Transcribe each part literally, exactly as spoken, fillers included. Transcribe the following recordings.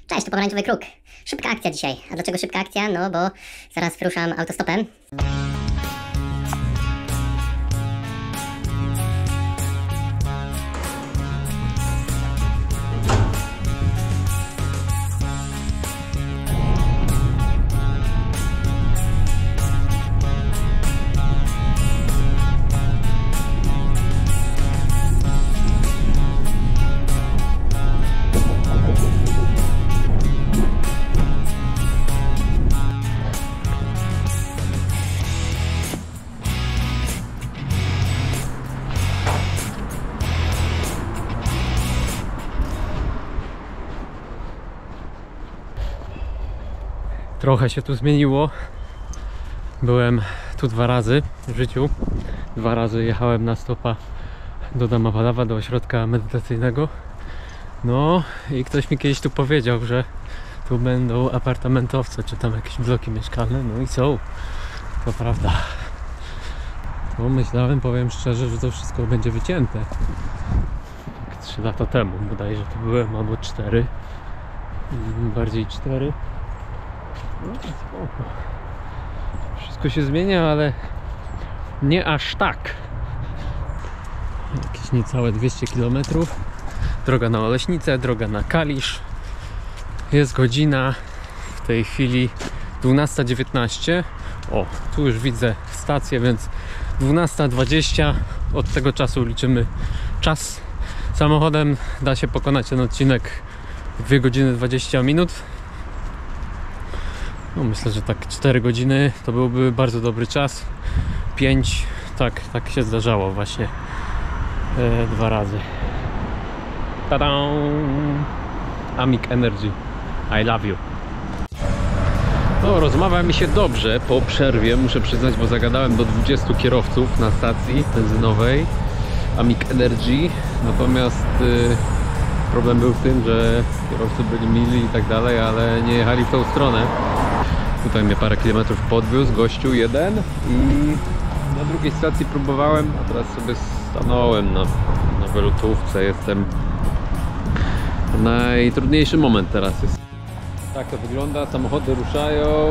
Cześć, to Pomarańczowy Kruk. Szybka akcja dzisiaj. A dlaczego szybka akcja? No bo zaraz wyruszam autostopem. Trochę się tu zmieniło. Byłem tu dwa razy w życiu. Dwa razy jechałem na stopa do Damawalawa, do ośrodka medytacyjnego. No i ktoś mi kiedyś tu powiedział, że tu będą apartamentowce, czy tam jakieś bloki mieszkalne. No i są. To prawda. To myślałem, powiem szczerze, że to wszystko będzie wycięte. Tak trzy lata temu bodajże to byłem, albo cztery. Bardziej cztery. No, spoko. Wszystko się zmienia, ale nie aż tak. Jakieś niecałe dwieście kilometrów. Droga na Oleśnicę, droga na Kalisz. Jest godzina w tej chwili dwunasta dziewiętnaście. O, tu już widzę stację, więc dwunasta dwadzieścia. Od tego czasu liczymy czas. Samochodem da się pokonać ten odcinek w dwie godziny dwadzieścia minut. No myślę, że tak cztery godziny to byłby bardzo dobry czas. pięć, tak, tak się zdarzało właśnie e, dwa razy. Tada! Amic Energy, I love you. No, rozmawia mi się dobrze po przerwie, muszę przyznać, bo zagadałem do dwudziestu kierowców na stacji benzynowej Amic Energy. Natomiast y, problem był w tym, że kierowcy byli mili i tak dalej, ale nie jechali w tą stronę. Tutaj mnie parę kilometrów podwiózł gościu jeden i na drugiej stacji próbowałem, a teraz sobie stanąłem na, na wylotówce. Jestem... Najtrudniejszy moment teraz jest. Tak to wygląda, samochody ruszają.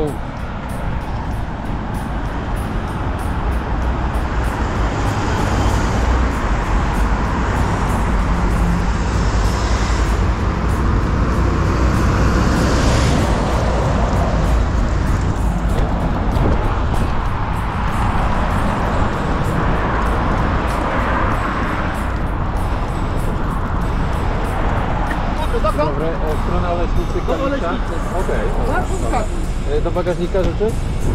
Dobre, strona Oleśnicy, Kalisza. Okej. Do bagażnika rzeczy?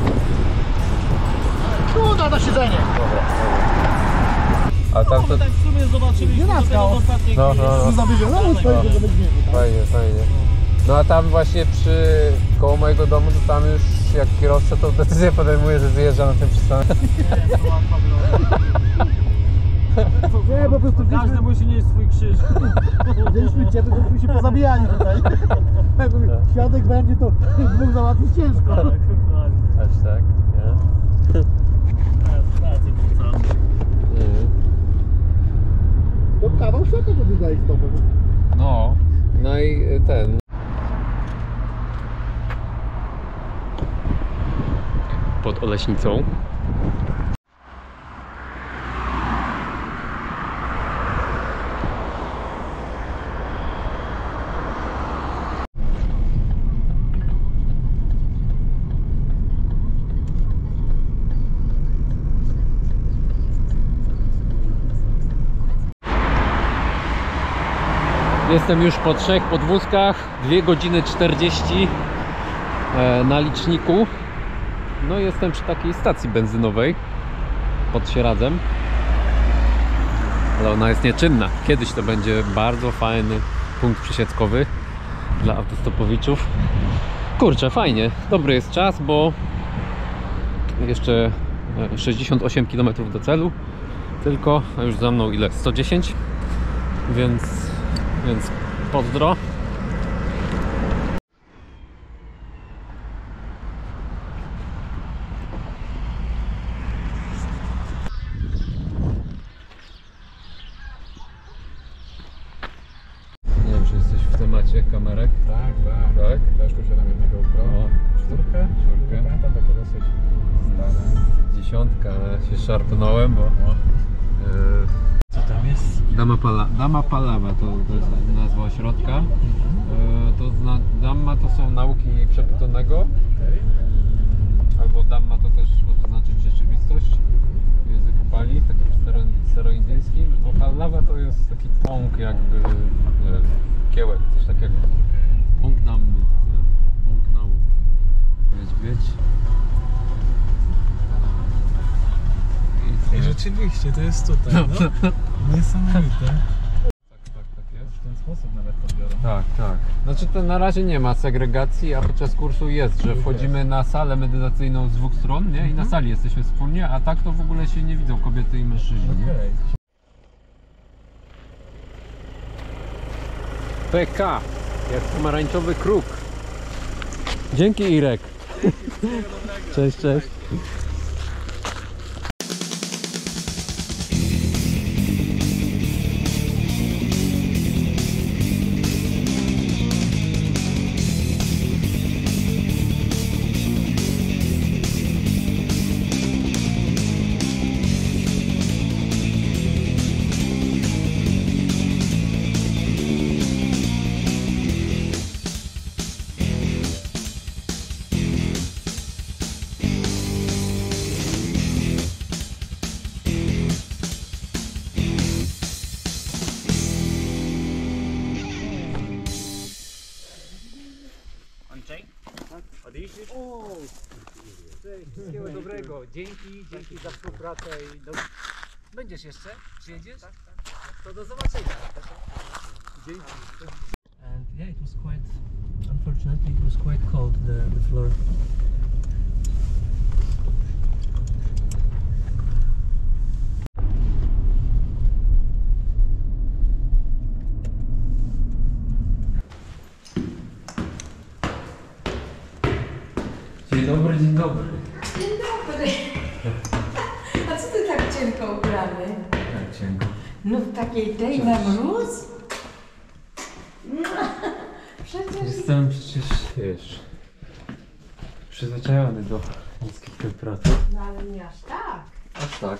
Tu na, na siedzenie. Dobra. A tam to... Tak w sumie zobaczyliśmy do tego ostatniej No, no, no. zabierzemy, no, no, Fajnie, fajnie. No a tam właśnie przy... koło mojego domu, to tam już jak kierowca to decyzję podejmuje, że wyjeżdża na tym przystanek. Nie, po prostu każdy musi nieść swój krzyż. Wzięliśmy ciebie, żebyśmy się pozabijali tutaj. Jak świadek będzie, to dwóch załatwić ciężko. Aż tak, nie? To kawał świata to wydaje z tobą. No, no i ten... Pod Oleśnicą. Jestem już po trzech podwózkach, dwie godziny czterdzieści na liczniku. No jestem przy takiej stacji benzynowej pod Sieradzem, ale ona jest nieczynna. Kiedyś to będzie bardzo fajny punkt przesiadkowy dla autostopowiczów. Kurczę, fajnie, dobry jest czas, bo jeszcze sześćdziesiąt osiem kilometrów do celu tylko, a już za mną ile? sto dziesięć, więc Więc pozdro. Nie wiem, czy jesteś w temacie kamerek. Tak, tak. się szarpnąłem, bo... Yy, Co tam jest? Dama, Pala, Dama Palawa to, to jest nazwa ośrodka. Yy, to zna, Dhamma to są nauki przebytnego. Albo Dhamma to też może znaczyć rzeczywistość w języku Pali, takim steroindyjskim. A Pallava to jest taki pąk jakby, nie wiem, kiełek, coś takiego. Pąk Dhammy, nie? Pąk nauk. Wiedź, wiedź. I rzeczywiście, to jest tutaj, no. Niesamowite. Tak, tak, tak jest. W ten sposób nawet to biorą. Tak, tak. Znaczy to na razie nie ma segregacji, a podczas kursu jest, że wchodzimy na salę medytacyjną z dwóch stron, nie? I na sali jesteśmy wspólnie, a tak to w ogóle się nie widzą kobiety i mężczyźni. Nie? Okej. P K, jak pomarańczowy kruk. Dzięki, Irek. Cześć, cześć. Wszystkiego dobrego. Dzięki, dzięki za współpracę i do... Będziesz jeszcze? Przyjedziesz? Tak, tak. To do zobaczenia. Dzięki. And yeah, it was quite, unfortunately it was quite cold, the, the floor. Dzień dobry, dzień dobry. Dzień dobry. A co ty tak cienko ubrany? Jak cienko. No w takiej tej na mróz? No, przecież... Jestem przecież, wiesz, przyzwyczajony do niskich temperatur. No ale nie aż tak. Aż tak.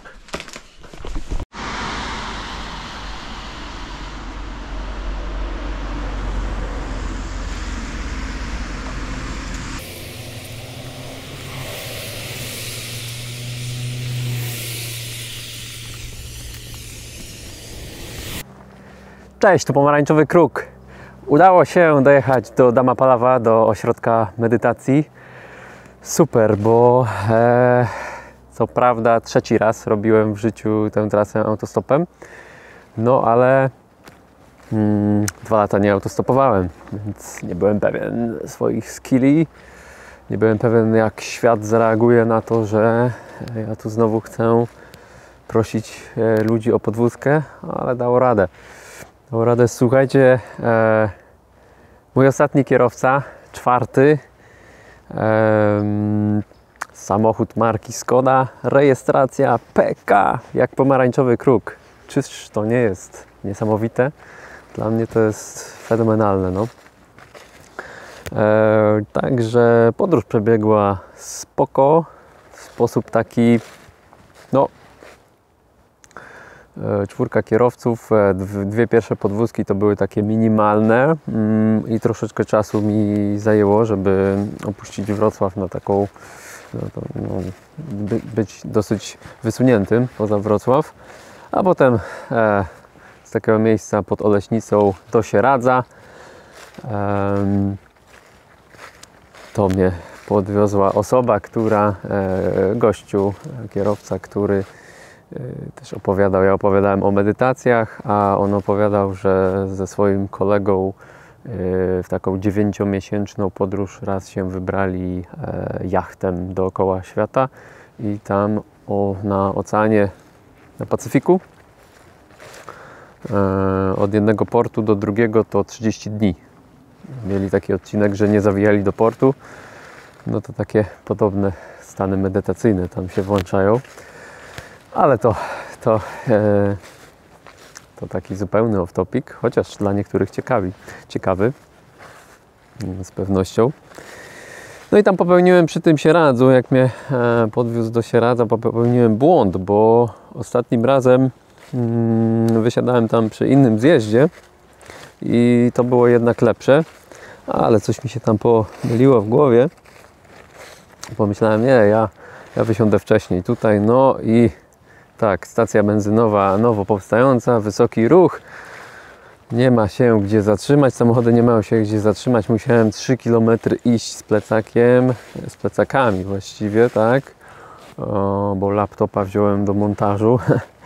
Cześć, tu Pomarańczowy Kruk. Udało się dojechać do Dhamma Palawa, do ośrodka medytacji. Super, bo e, co prawda trzeci raz robiłem w życiu tę trasę autostopem, no ale mm, dwa lata nie autostopowałem, więc nie byłem pewien swoich skilli. Nie byłem pewien, jak świat zareaguje na to, że ja tu znowu chcę prosić e, ludzi o podwózkę, ale dało radę. Dało radę. Słuchajcie, e, mój ostatni kierowca, czwarty, e, samochód marki Skoda, rejestracja P K, jak Pomarańczowy Kruk. Czyż to nie jest niesamowite? Dla mnie to jest fenomenalne. No. E, także podróż przebiegła spoko, w sposób taki, no, e, czwórka kierowców, e, dwie pierwsze podwózki to były takie minimalne mm, i troszeczkę czasu mi zajęło, żeby opuścić Wrocław na taką, no, to, no, by, być dosyć wysuniętym poza Wrocław, a potem e, z takiego miejsca pod Oleśnicą do Sieradza. E, To mnie podwiozła osoba, która, e, gościu, kierowca, który e, też opowiadał, ja opowiadałem o medytacjach, a on opowiadał, że ze swoim kolegą e, w taką dziewięciomiesięczną podróż raz się wybrali e, jachtem dookoła świata i tam o, na oceanie, na Pacyfiku e, od jednego portu do drugiego to trzydzieści dni. Mieli taki odcinek, że nie zawijali do portu. No to takie podobne stany medytacyjne tam się włączają. Ale to, to, e, to taki zupełny off-topic, chociaż dla niektórych ciekawi, ciekawy z pewnością. No i tam popełniłem przy tym Sieradzu, jak mnie e, podwiózł do Sieradza, popełniłem błąd, bo ostatnim razem mm, wysiadałem tam przy innym zjeździe i to było jednak lepsze, ale coś mi się tam pomyliło w głowie. Pomyślałem, nie, ja, ja wysiądę wcześniej tutaj, no i tak, stacja benzynowa nowo powstająca, wysoki ruch, nie ma się gdzie zatrzymać, samochody nie mają się gdzie zatrzymać, musiałem trzy kilometry iść z plecakiem, z plecakami właściwie, tak, o, bo laptopa wziąłem do montażu.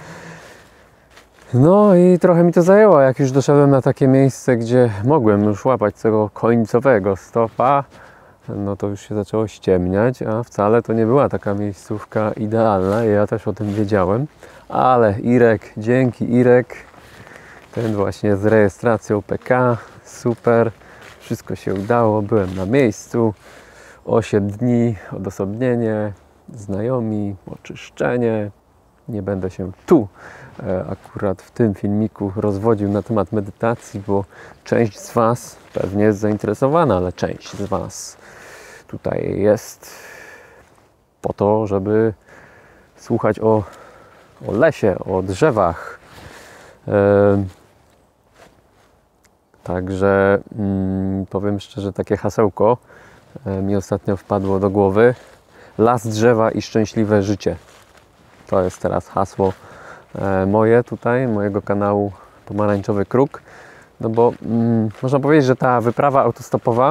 No i trochę mi to zajęło, jak już doszedłem na takie miejsce, gdzie mogłem już łapać tego końcowego stopa, no to już się zaczęło ściemniać, a wcale to nie była taka miejscówka idealna i ja też o tym wiedziałem, ale Irek, dzięki Irek, ten właśnie z rejestracją P K, super, wszystko się udało, byłem na miejscu, osiem dni, odosobnienie, znajomi, oczyszczenie. Nie będę się tu e, akurat w tym filmiku rozwodził na temat medytacji, bo część z Was pewnie jest zainteresowana, ale część z Was tutaj jest po to, żeby słuchać o, o lesie, o drzewach. E, także mm, powiem szczerze, takie hasełko e, mi ostatnio wpadło do głowy. Las, drzewa i szczęśliwe życie. To jest teraz hasło e, moje tutaj, mojego kanału Pomarańczowy Kruk. No bo mm, można powiedzieć, że ta wyprawa autostopowa,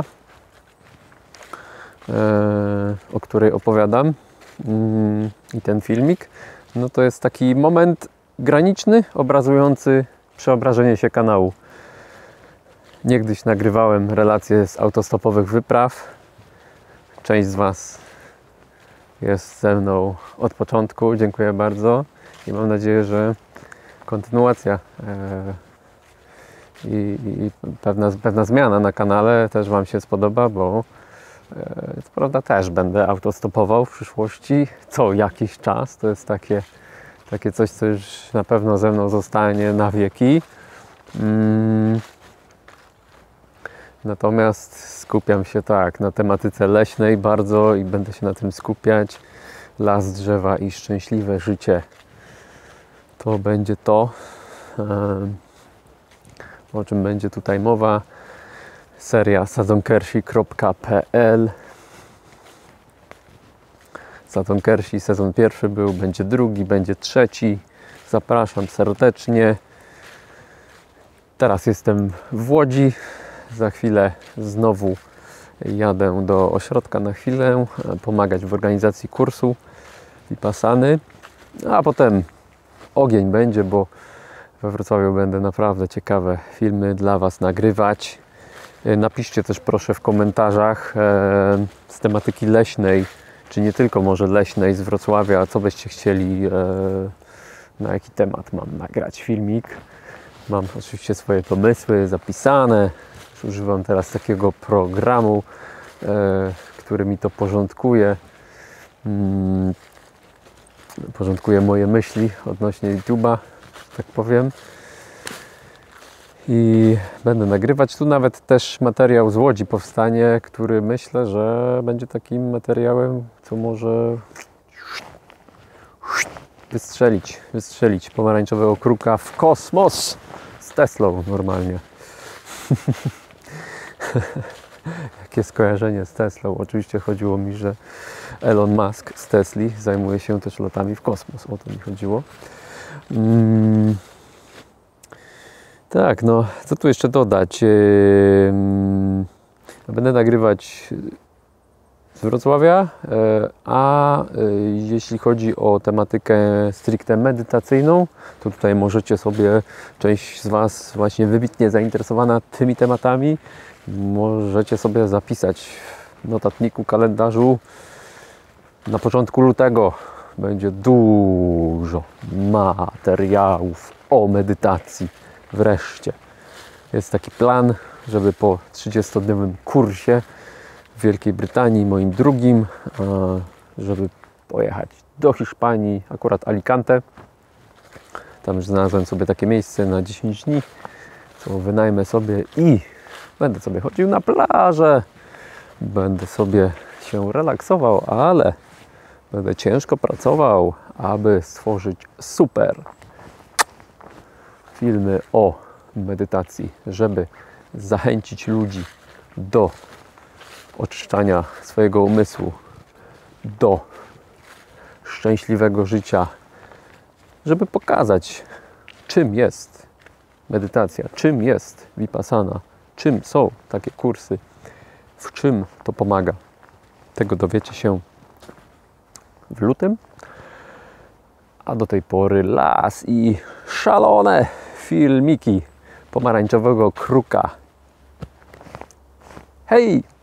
e, o której opowiadam, mm, i ten filmik, no to jest taki moment graniczny, obrazujący przeobrażenie się kanału. Niegdyś nagrywałem relacje z autostopowych wypraw. Część z Was jest ze mną od początku. Dziękuję bardzo i mam nadzieję, że kontynuacja e, i, i pewna, pewna zmiana na kanale też Wam się spodoba, bo e, co prawda też będę autostopował w przyszłości co jakiś czas. To jest takie, takie coś, co już na pewno ze mną zostanie na wieki. Mm. Natomiast skupiam się tak na tematyce leśnej bardzo i będę się na tym skupiać. Las, drzewa i szczęśliwe życie. To będzie to, o czym będzie tutaj mowa. Seria sadzonkersi kropka p l. Sadzonkersi sezon pierwszy był, będzie drugi, będzie trzeci. Zapraszam serdecznie. Teraz jestem w Łodzi. Za chwilę znowu jadę do ośrodka na chwilę, pomagać w organizacji kursu Vipassany, a potem ogień będzie, bo we Wrocławiu będę naprawdę ciekawe filmy dla Was nagrywać. Napiszcie też proszę w komentarzach e, z tematyki leśnej, czy nie tylko może leśnej z Wrocławia, co byście chcieli, e, na jaki temat mam nagrać filmik. Mam oczywiście swoje pomysły zapisane. Używam teraz takiego programu, e, który mi to porządkuje. Mm, porządkuje moje myśli odnośnie YouTube'a, tak powiem. I będę nagrywać. Tu nawet też materiał z Łodzi powstanie, który myślę, że będzie takim materiałem, co może wystrzelić, wystrzelić pomarańczowego kruka w kosmos z Teslą normalnie. Jakie skojarzenie z Teslą. Oczywiście chodziło mi, że Elon Musk z Tesli zajmuje się też lotami w kosmos. O to mi chodziło. Hmm. Tak, no co tu jeszcze dodać? Yy, będę nagrywać z Wrocławia, a jeśli chodzi o tematykę stricte medytacyjną, to tutaj możecie sobie, część z Was właśnie wybitnie zainteresowana tymi tematami, możecie sobie zapisać w notatniku, kalendarzu. Na początku lutego będzie dużo materiałów o medytacji. Wreszcie jest taki plan, żeby po trzydziestodniowym kursie w Wielkiej Brytanii, moim drugim, żeby pojechać do Hiszpanii, akurat Alicante. Tam już znalazłem sobie takie miejsce na dziesięć dni, co wynajmę sobie i będę sobie chodził na plażę, będę sobie się relaksował, ale będę ciężko pracował, aby stworzyć super filmy o medytacji, żeby zachęcić ludzi do oczyszczania swojego umysłu, do szczęśliwego życia, żeby pokazać, czym jest medytacja, czym jest vipassana, czym są takie kursy, w czym to pomaga. Tego dowiecie się w lutym. A do tej pory las i szalone filmiki pomarańczowego kruka. Hej!